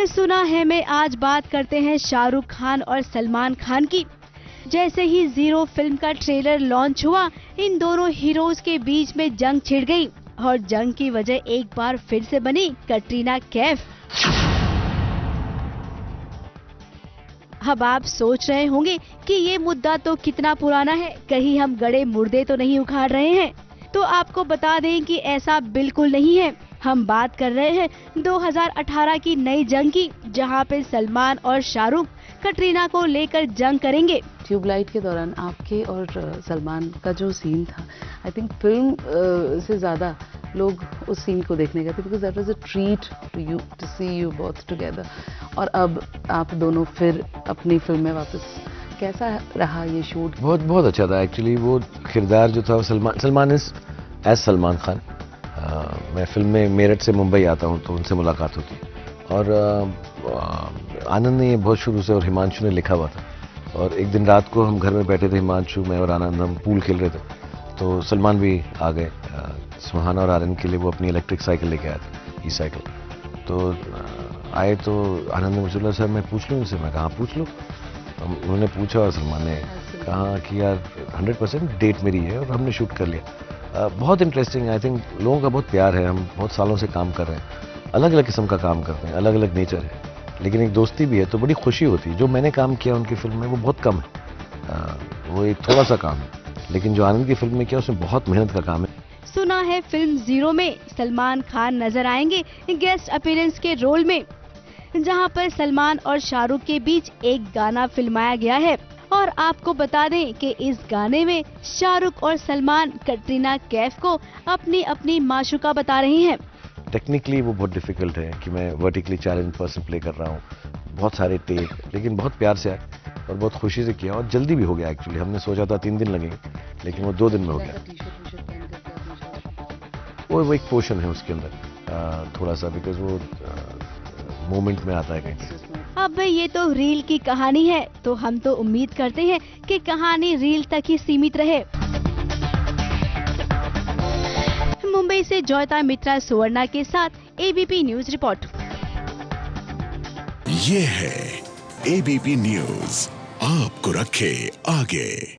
सुना है मैं आज बात करते हैं शाहरुख खान और सलमान खान की। जैसे ही जीरो फिल्म का ट्रेलर लॉन्च हुआ, इन दोनों हीरोज के बीच में जंग छिड़ गई और जंग की वजह एक बार फिर से बनी कटरीना कैफ। अब आप सोच रहे होंगे कि ये मुद्दा तो कितना पुराना है, कहीं हम गड़े मुर्दे तो नहीं उखाड़ रहे हैं। तो आपको बता दें कि ऐसा बिल्कुल नहीं है। हम बात कर रहे हैं 2018 की नई जंग की, जहां पे सलमान और शाहरुख कटरीना को लेकर जंग करेंगे। ट्यूबलाइट के दौरान आपके और सलमान का जो सीन था, आई थिंक फिल्म से ज्यादा लोग उस सीन को देखने गए थे, because that was a treat to you to see you both together. और अब आप दोनों फिर अपनी फिल्म में वापस, कैसा रहा ये शूट? बहुत अच्छा था एक्चुअली। वो किरदार जो था सलमान इज एज सलमान खान। मैं फिल्म में मेरठ से मुंबई आता हूँ तो उनसे मुलाकात होती है। और आनंद ने ये बहुत शुरू से और हिमांशु ने लिखा हुआ था। और एक दिन रात को हम घर में बैठे थे, हिमांशु, मैं और आनंद, हम पूल खेल रहे थे, तो सलमान भी आ गए। सुहाना और आनंद के लिए वो अपनी इलेक्ट्रिक साइकिल लेके आए थे, ई साइकिल। तो आए तो आनंद ने मुझे बोला, सर मैं पूछ लूँ इनसे। मैं कहा पूछ लो। उन्होंने पूछा और सलमान ने कहा कि यार 100% डेट मेरी है, और हमने शूट कर लिया। बहुत इंटरेस्टिंग। आई थिंक लोगों का बहुत प्यार है। हम बहुत सालों से काम कर रहे हैं, अलग अलग किस्म का काम करते हैं, अलग अलग नेचर है, लेकिन एक दोस्ती भी है, तो बड़ी खुशी होती है। जो मैंने काम किया उनकी फिल्म में वो बहुत कम है, वो एक थोड़ा सा काम है, लेकिन जो आनंद की फिल्म में किया उसमें बहुत मेहनत का काम है। सुना है फिल्म जीरो में सलमान खान नजर आएंगे गेस्ट अपीयरेंस के रोल में, जहां पर सलमान और शाहरुख के बीच एक गाना फिल्माया गया है। और आपको बता दें कि इस गाने में शाहरुख और सलमान कटरीना कैफ को अपनी अपनी माशूका बता रही हैं। टेक्निकली वो बहुत डिफिकल्ट है कि मैं वर्टिकली चैलेंज पर्सन प्ले कर रहा हूँ, बहुत सारे टेक, लेकिन बहुत प्यार से आए और बहुत खुशी से किया, और जल्दी भी हो गया एक्चुअली। हमने सोचा था 3 दिन लगेंगे, लेकिन वो 2 दिन में हो गया। वो एक पोर्शन है उसके अंदर थोड़ा सा, बिकॉज वो मोमेंट में आता है कहीं। अब ये तो रील की कहानी है, तो हम तो उम्मीद करते हैं कि कहानी रील तक ही सीमित रहे। मुंबई से जॉयता मित्रा सुवर्णा के साथ एबीपी न्यूज रिपोर्ट। ये है एबीपी न्यूज, आपको रखे आगे।